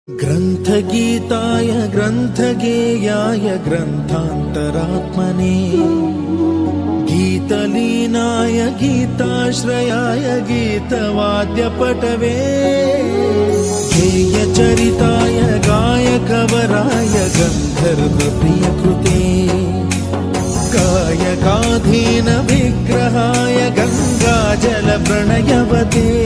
ग्रन्थगीताय ग्रन्थगेयाय ग्रन्थान्तरात्मने गीतलीनाय गीताश्रयाय गीतवाद्यपटवे गेयचरिताय गायकवराय गन्धर्वप्रियकृते गायकाधीन विग्रहाय गङ्गाजलप्रणयवते